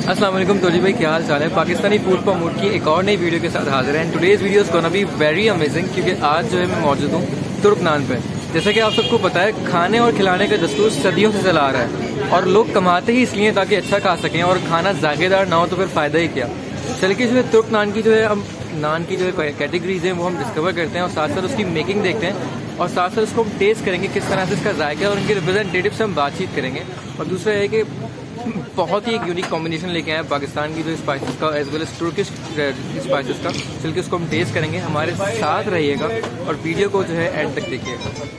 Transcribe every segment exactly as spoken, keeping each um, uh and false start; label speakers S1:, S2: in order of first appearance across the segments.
S1: अस्सलाम वालेकुम तोजी भाई, क्या हाल चाल है। पाकिस्तानी फूड फॉर मूड की एक और नई वीडियो के साथ हाजिर हैं। Today's video is gonna be very amazing, क्योंकि आज जो है मैं मौजूद हूँ तुर्कनान पे। जैसा कि आप सबको पता है, खाने और खिलाने का दस्तूर सदियों से चला आ रहा है और लोग कमाते ही इसलिए ताकि अच्छा खा सकें, और खाना जायकेदार ना हो तो फिर फ़ायदा ही क्या। चल के जो है तुर्कनान की जो है हम नान की जो है कैटेगरीज हैं वो हम डिस्कवर करते हैं और साथ साथ उसकी मेकिंग देखते हैं और साथ साथ उसको हम टेस्ट करेंगे किस तरह से इसका जायका, और उनके रिप्रेजेंटेटिव से हम बातचीत करेंगे। और दूसरा है कि बहुत ही एक यूनिक कॉम्बिनेशन लेके आए पाकिस्तान की जो स्पाइसेस का as well as Turkish spices का, चल के उसको हम टेस्ट करेंगे। हमारे साथ रहिएगा और वीडियो को जो है एंड तक देखिएगा।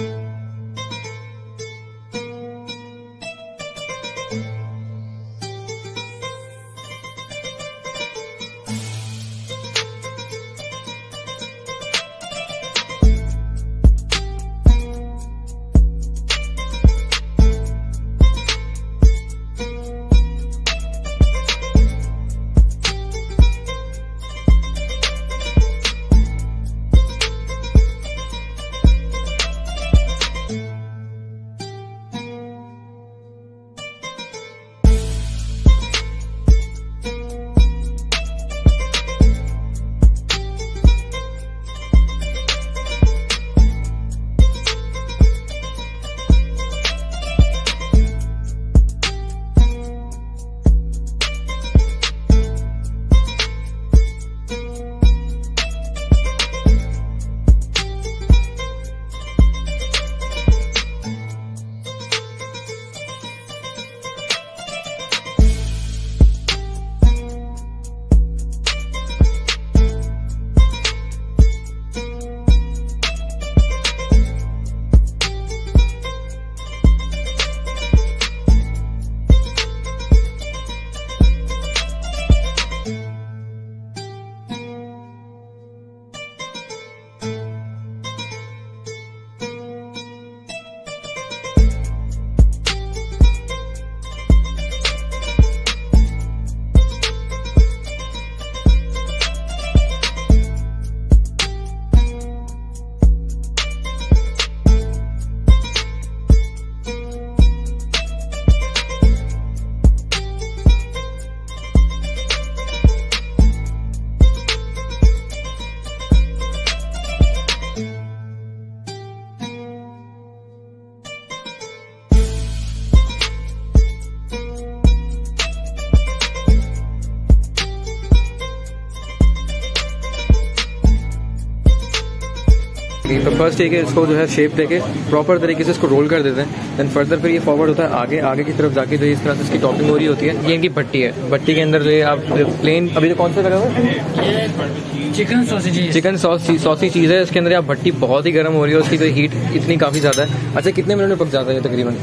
S1: तो फर्स्ट एक है, इसको जो है शेप देके प्रॉपर तरीके से इसको रोल कर देते हैं। देन फर्दर फिर ये फॉरवर्ड होता है आगे आगे की तरफ जाके जो इस तरह से इसकी टॉपिंग हो रही होती है। ये इनकी भट्टी है, भट्टी के अंदर जो है आप प्लेन अभी जो कौन सा लगा हुआ है chicken sausage chicken sauce saucy चीज़ है। इसके अंदर आप भट्टी बहुत ही गर्म हो रही है, उसकी जो हीट इतनी काफ़ी ज़्यादा है। अच्छा, कितने मिनट में पक जाता है तकरीबन?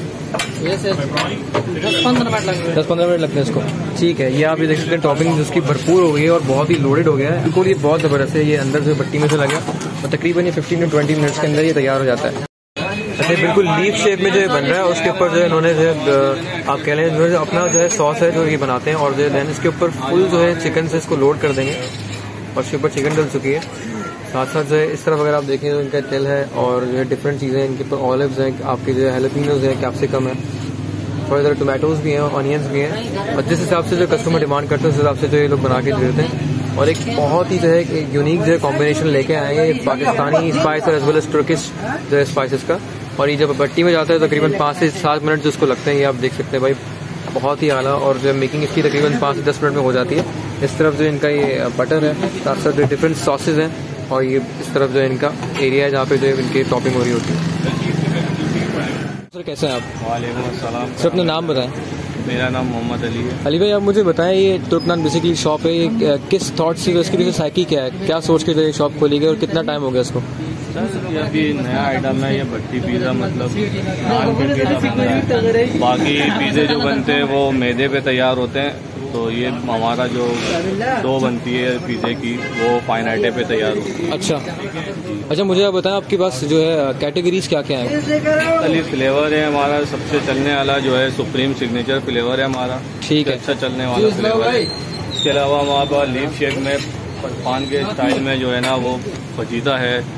S1: दस पंद्रह मिनट लगते हैं दस पंद्रह मिनट लगते हैं इसको। ठीक है, ये आप ये देख सकते हैं टॉपिंग जिसकी भरपूर हो गई है और बहुत ही लोडेड हो गया है। बिल्कुल ये बहुत ज़बरदस्त है। ये अंदर से भट्टी में से लगा और तकरीबन ये फिफ्टीन टू ट्वेंटी मिनट्स के अंदर ये तैयार हो जाता है। अच्छा, बिल्कुल लीफ शेप में जो है बन रहा है। उसके ऊपर जो है इन्होंने जो है आप कह लें जो है अपना जो है सॉस है जो ये बनाते हैं, और जो है इसके ऊपर फुल जो है चिकन से इसको लोड कर देंगे और इसके ऊपर चिकन डल चुकी है। साथ साथ जो है इस तरफ अगर आप देखें तो इनका तेल है और जो है डिफरेंट चीज़ें इनके ऊपर ऑलिव्स हैं, आपके जो है हेलोपिनोज है, कैप्सिकम है, थोड़ी तरह टोमेटोज भी हैं, ऑनियंस भी हैं। और जिस हिसाब से जो कस्टमर डिमांड करते हैं उस हिसाब से जो ये लोग बना के देते हैं। और एक बहुत ही जो है एक यूनिक जो है कॉम्बिनेशन लेके आए हैं पाकिस्तानी स्पाइस और एज वेल एज तुर्किश जो है स्पाइसेस का। और ये जब भट्टी में जाता है तकरीबन पाँच से सात मिनट जो उसको लगते हैं, ये आप देख सकते हैं भाई, बहुत ही आला। और जो मेकिंग इसकी तकरीबन पाँच से दस मिनट में हो जाती है। इस तरफ जो इनका ये बटर है, साथ साथ जो डिफरेंट सॉसेज हैं, और ये इस तरफ जो है इनका एरिया है जहाँ पे जो है इनकी टॉपिंग हो रही होती है। सर कैसे हैं आप?
S2: वालेकुम अस्सलाम।
S1: सर अपना नाम बताएं।
S2: मेरा नाम मोहम्मद अली है।
S1: अली भाई, आप मुझे बताएं, ये तुर्कनान बेसिकली शॉप है, ये किस थॉट से, इसके पीछे साइकी क्या है, क्या सोच के जो ये शॉप खोली गई और कितना टाइम हो गया इसको?
S2: सर ये अभी नया आइटम है, ये भट्टी पिज़्ज़ा, मतलब नान पे पिज़्ज़ा बन रहा है। बाकी पिज़्ज़े जो बनते हैं वो मैदे पे तैयार होते हैं, तो ये हमारा जो डो बनती है पिज़्ज़े की वो फाइन आटे पे तैयार होती है।
S1: अच्छा अच्छा, मुझे आप बताएं आपके पास जो है कैटेगरीज क्या क्या है?
S2: चलिए, फ्लेवर है हमारा सबसे चलने वाला जो है सुप्रीम सिग्नेचर फ्लेवर है हमारा,
S1: ठीक है,
S2: अच्छा चलने वाला फ्लेवर है। इसके अलावा हमारे पास लीफ शेक में पान के स्टाइल में जो है ना वो फजीदा है,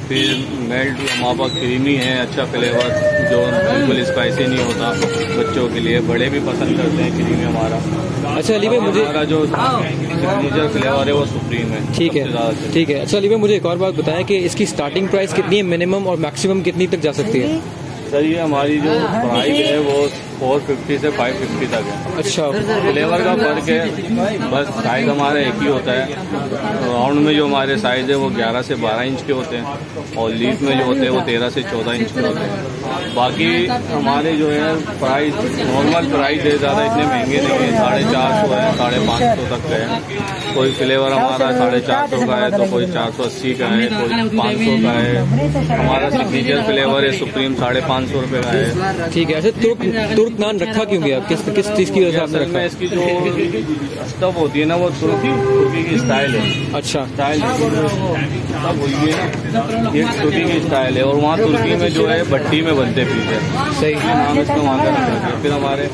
S2: फिर मेल्ट हमारे पास क्रीमी है, अच्छा फ्लेवर जो बिल्कुल स्पाइसी नहीं होता, बच्चों के लिए, बड़े भी पसंद करते हैं क्रीमी हमारा।
S1: अच्छा अली भाई मुझे
S2: हमारा जो सिग्नेचर फ्लेवर है वो सुप्रीम है।
S1: ठीक है ठीक है। अच्छा अली भाई मुझे एक और बात बताएं कि इसकी स्टार्टिंग प्राइस कितनी है, मिनिमम और मैक्सिमम कितनी तक जा सकती है?
S2: सर ये हमारी जो प्राइस है वो फोर फिफ्टी से फाइव फिफ्टी तक है।
S1: अच्छा
S2: फ्लेवर का फर्क है, बस साइज हमारा एक ही होता है। राउंड में जो हमारे साइज है वो ग्यारह से बारह इंच के होते हैं और लीफ में जो होते हैं वो तेरह से चौदह इंच के होते हैं। बाकी हमारे जो है प्राइस नॉर्मल प्राइस है, ज़्यादा इतने महंगे नहीं है, साढ़े चार सौ है, साढ़े पाँच सौ तक का है। कोई फ्लेवर हमारा साढ़े चार सौ का है तो कोई चार सौ अस्सी का है, कोई पाँच सौ का है। हमारा सिग्नेचर फ्लेवर है सुप्रीम, साढ़े पाँच सौ रुपये का है।
S1: ठीक है। अच्छा तुर्क तुर्क नान रखा क्यों गया, किस किस चीज़ की वजह से आपने रखा?
S2: इसकी जो स्टफ होती है ना वो तुर्की तुर्की की स्टाइल है। अच्छा स्टाइल सब हुई है, ये तुर्की की स्टाइल है और वहाँ तुर्की में जो है भट्टी में बनते पीते हैं।
S1: सही
S2: नाम इसका वहाँ का रखा है। फिर हमारे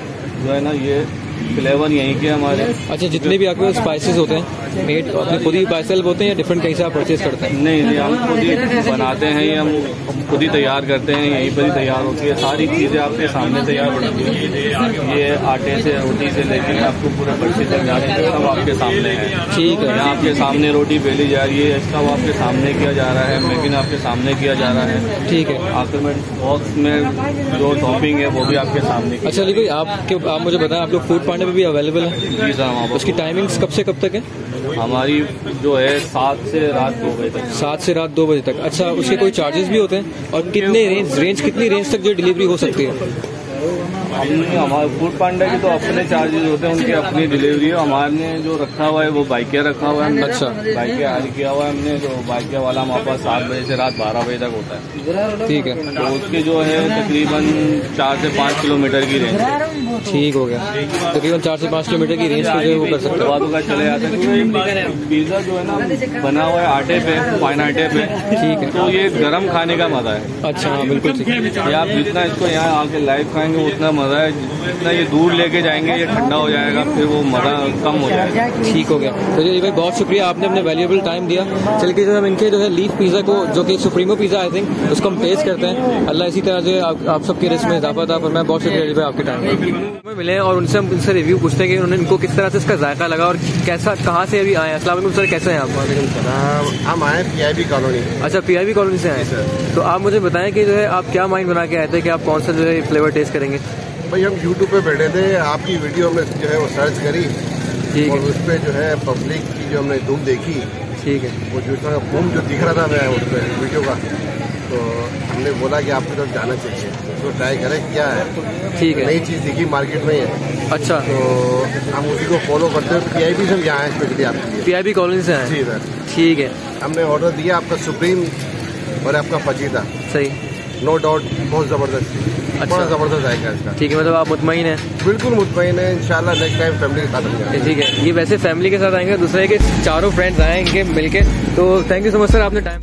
S2: जो है ना ये फ्लेवर यहीं के हमारे।
S1: अच्छा जितने भी आपके स्पाइसेस होते हैं मेड अपने खुद ही बाइसेल होते हैं या डिफरेंट कहीं से आप परचेज करते हैं?
S2: नहीं नहीं हम खुद ही बनाते हैं, ये हम खुद ही तैयार करते हैं, यहीं पर ही तैयार होती है सारी चीज़ें, आपके सामने तैयार होती है। ये आटे से रोटी से लेकर आपको पूरे पर्चे तक जा रहे हैं, सब आपके सामने है।
S1: ठीक है।
S2: यहाँ आपके सामने रोटी बेली जा रही है, इसका आपके सामने किया जा रहा है, मैगिन आपके सामने किया जा रहा है।
S1: ठीक है।
S2: आखिर में बॉक्स में जो टॉपिंग है वो भी आपके सामने।
S1: अच्छा अली भाई आप आप मुझे बताएं आप लोग फूड पांडा पे भी अवेलेबल है?
S2: जी सर वहाँ पर।
S1: उसकी टाइमिंग्स कब से कब तक है?
S2: हमारी जो है सात से रात दो बजे तक।
S1: सात से रात दो बजे तक। अच्छा उसके कोई चार्जेस भी होते हैं और कितने रेंज रेंज कितनी रेंज तक जो डिलीवरी हो सकती है?
S2: हमने हमारे फूड पांडा के तो अपने चार्जेस होते हैं, उनकी अपनी डिलीवरी है। हमारे जो रखा हुआ है वो बाइकिया रखा हुआ है।
S1: अच्छा
S2: बाइकिया हाल किया हुआ है हमने, जो बाइकिया वाला हमारे पास सात बजे से रात बारह बजे तक होता है।
S1: ठीक है।
S2: तो उसके जो है तकरीबन चार से पाँच किलोमीटर की रेंज है।
S1: ठीक हो गया, तकरीबन चार से पाँच किलोमीटर की रेंज पे जो है वो कर सकते हैं।
S2: बातों का चले जाता है। पिज्जा जो है ना बना हुआ है आटे पे, फाइन आटे पे।
S1: ठीक है।
S2: तो ये गर्म खाने का मजा है।
S1: अच्छा हाँ बिल्कुल ठीक है।
S2: आप जितना इसको यहाँ आके लाइव खाएंगे उतना मजा है, जितना ये दूर लेके जाएंगे ये ठंडा हो जाएगा, फिर वो मजा कम हो जाएगा।
S1: ठीक हो गया। तो जी भाई बहुत शुक्रिया, आपने अपने वैल्यूएबल टाइम दिया। चल के जो हम इनके जो है लीफ पिज्जा को जो कि सुप्रीमो पिज्जा आई थिंक उसको हम टेस्ट करते हैं। अल्लाह इसी तरह से आप, आप सबके रिस्क में इजाफा था। पर मैं बहुत शुक्रिया भाई आपके टाइम मिले और उनसे हम उनसे रिव्यू पूछते हैं कि उन्होंने इनको किस तरह से इसका जायका लगा और कैसा कहाँ से अभी आए। अस्सलाम वालेकुम सर, कैसे हैं आप?
S3: हम आए पीआईबी कॉलोनी।
S1: अच्छा पीआईबी कॉलोनी से आए सर। तो आप मुझे बताएं कि जो है आप क्या माइंड बना के आए थे कि आप कौन सा जो है फ्लेवर टेस्ट करेंगे?
S3: भाई हम यूट्यूब पे बैठे थे, आपकी वीडियो में जो है वो सर्च करी।
S1: ठीक
S3: और
S1: है।
S3: उस पर जो है पब्लिक की जो हमने धूम देखी।
S1: ठीक है।
S3: वो जो उसका बूम जो दिख रहा था मैं उस पर वीडियो का, तो हमने बोला कि आपकी तरफ जाना चाहिए, उसको ट्राई करें क्या है।
S1: ठीक है।
S3: नई चीज़ दिखी मार्केट में है।
S1: अच्छा
S3: तो हम उसी को फॉलो करते हैं। पीआईबी से हम यहाँ आए स्पेशली आपके लिए।
S1: पीआईबी कॉलोनी से आए?
S3: जी सर।
S1: ठीक है।
S3: हमने ऑर्डर दिया आपका सुप्रीम और आपका फजीदा।
S1: सही।
S3: नो डाउट बहुत ज़बरदस्त।
S1: अच्छा
S3: बहुत ज़बरदस्त आएगा इसका।
S1: ठीक है, मतलब आप मुतमईन हैं?
S3: बिल्कुल मुतमईन है, इंशाल्लाह नेक्स्ट टाइम फैमिली के साथ हम जाएंगे।
S1: ठीक है। ये वैसे फैमिली के साथ आएंगे, दूसरे के चारों फ्रेंड्स आएंगे मिलके। तो thank you so much sir, आपने टाइम।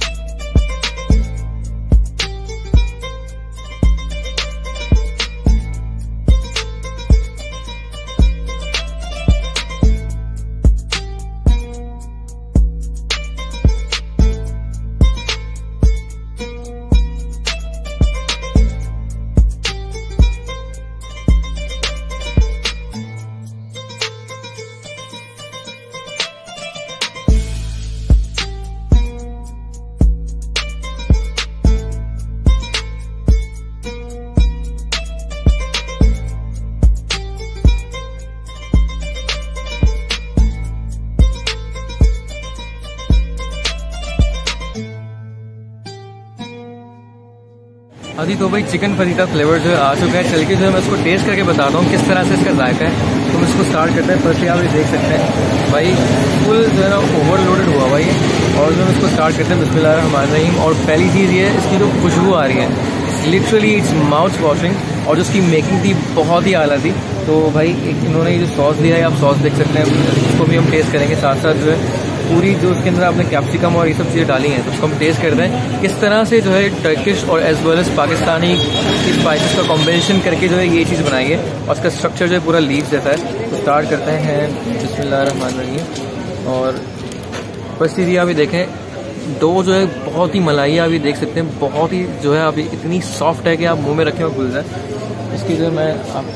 S1: अभी तो भाई चिकन फजीता फ्लेवर जो है आ चुका है। चल के जो है मैं उसको टेस्ट करके बताता हूँ किस तरह से इसका जायका है। तो हम इसको स्टार्ट करते हैं। फर्स्ट आप ये देख सकते हैं भाई फुल जो है ना ओवरलोडेड हुआ हुआ ये। और जो हम इसको स्टार्ट करते हैं बिस्मिल्लाहिर्रहमानिर्रहीम। और पहली चीज़ ये है इसकी जो खुशबू आ रही है, लिटरली इट्स माउथ वॉशिंग। और जो उसकी मेकिंग थी बहुत ही आला थी। तो भाई एक इन्होंने ये जो सॉस दिया है, आप सॉस देख सकते हैं, उसको भी हम टेस्ट करेंगे। साथ साथ जो है पूरी जो उसके अंदर आपने कैप्सिकम और ये सब चीज़ें डाली हैं तो उसको हम टेस्ट करते हैं किस तरह से जो है टर्किश और as well as Pakistani spices का कॉम्बिनेशन करके जो है ये चीज़ बनाई है। और उसका स्ट्रक्चर जो है पूरा लीफ जैसा है। तो स्टार्ट करते हैं बिस्मिल्लाहिर्रहमानिर्रहीम। और फर्स्ट चीज़ ये आप देखें डो जो है बहुत ही मलाई है, आप ये देख सकते हैं, बहुत ही जो है अभी इतनी सॉफ्ट है कि आप मुंह में रखें और घुल जाए। इसकी जो मैं आप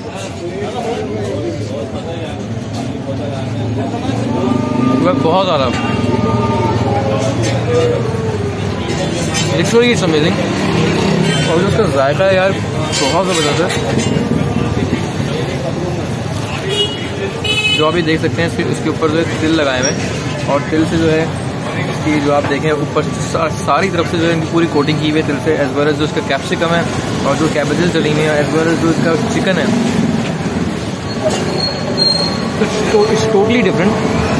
S1: बहुत ज़्यादा लिटरली इट्स अमेजिंग। और जो उसका जायका है यार बहुत ज़बरदस्त है। जो आप ये देख सकते हैं इसके ऊपर जो है तिल लगाए हुए हैं और तिल से जो है इसकी जो आप देखें ऊपर से सा, सारी तरफ से जो है इनकी पूरी कोटिंग की हुई है तिल से, एज वेल एज जो इसका कैप्सिकम है और जो कैबेजेस डली हुई है, एज वेल एज जो इसका चिकन है। तो इट्स टोटली डिफरेंट।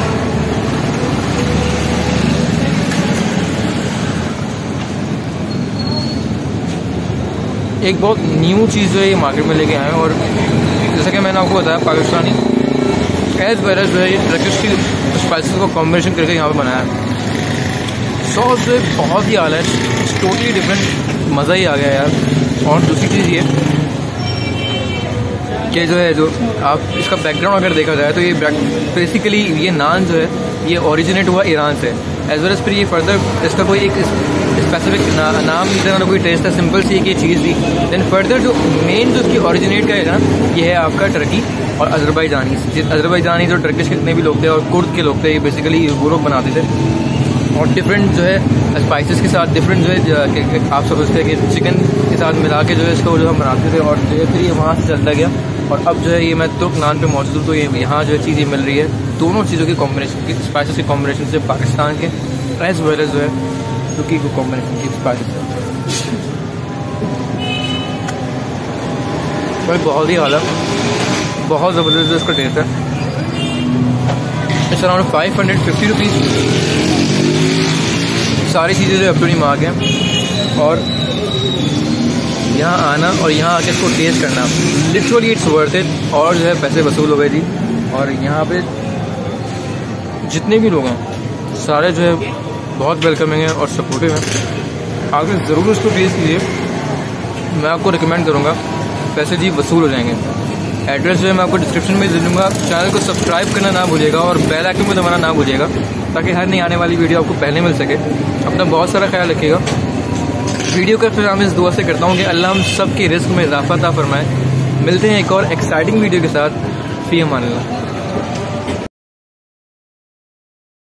S1: एक बहुत न्यू चीज़ जो है ये मार्केट में लेके आए हैं और जैसा कि मैंने आपको बताया पाकिस्तानी एज वेल एज जो है ये टर्किश की स्पाइसेस को कॉम्बिनेशन करके यहाँ पर बनाया है। सॉस जो है बहुत ही आला है, टोटली डिफरेंट, मज़ा ही आ गया यार। और दूसरी चीज़ ये कि जो है जो आप इसका बैकग्राउंड अगर देखा जाए तो ये बेसिकली ये नान जो है ये ओरिजिनेट हुआ ईरान से, एज वेल एज फिर ये फर्दर इसका कोई एक स्पेसिफिक ना, नाम नहीं था ना कोई टेस्ट था, सिंपल सी एक ये चीज़ थी। देन फर्दर जो मेन जो उसकी ओरिजिनेट का है ना ये है आपका टर्की और अजरबैजानी। अजरबैजानी जो टर्किश के जितने भी लोग थे और कुर्द के लोग थे ये बेसिकली वो लोग बनाते थे और डिफरेंट जो है स्पाइसेस के साथ डिफरेंट जो है आप समझते हैं कि चिकन के साथ मिला के जो है इसको जो हम बनाते थे और जो है फिर ये वहाँ से चलता गया और अब जो है ये मैं तुर्क नान पे मौजूद हूँ तो ये यहाँ जो है चीज़ ये मिल रही है दोनों चीज़ों की कॉम्बिनेशन की स्पाइसेस के कॉम्बिनेशन से पाकिस्तान के एज वेल एज जो है तुर्की को कॉम्बिनेशन की स्पाइसेस भाई बहुत ही आला, बहुत ज़बरदस्त इसका टेस्ट है। It's around five hundred fifty rupees. सारी चीज़ें जो अपनी मार्क हैं और यहाँ आना और यहाँ आके इसको टेस्ट करना लिटरली इट्स वर्थ इट। और जो है पैसे वसूल हो गए जी। और यहाँ पे जितने भी लोग हैं सारे जो है बहुत वेलकमिंग हैं और सपोर्टिव हैं। आगे ज़रूर इसको टेस्ट कीजिए, मैं आपको रिकमेंड करूँगा, पैसे जी वसूल हो जाएंगे। एड्रेस जो है मैं आपको डिस्क्रिप्शन में दे दूँगा। चैनल को सब्सक्राइब करना ना भूलिएगा और बेल आइकन को दबाना ना भूलिएगा ताकि हर नई आने वाली वीडियो आपको पहले मिल सके। अपना बहुत सारा ख्याल रखिएगा। वीडियो का इख्तिताम इस दुआ से करता हूँ कि अल्लाह हम सब के रिस्क में इजाफा अता फरमाए। मिलते हैं एक और एक्साइटिंग वीडियो के साथ। फी अमान अल्लाह।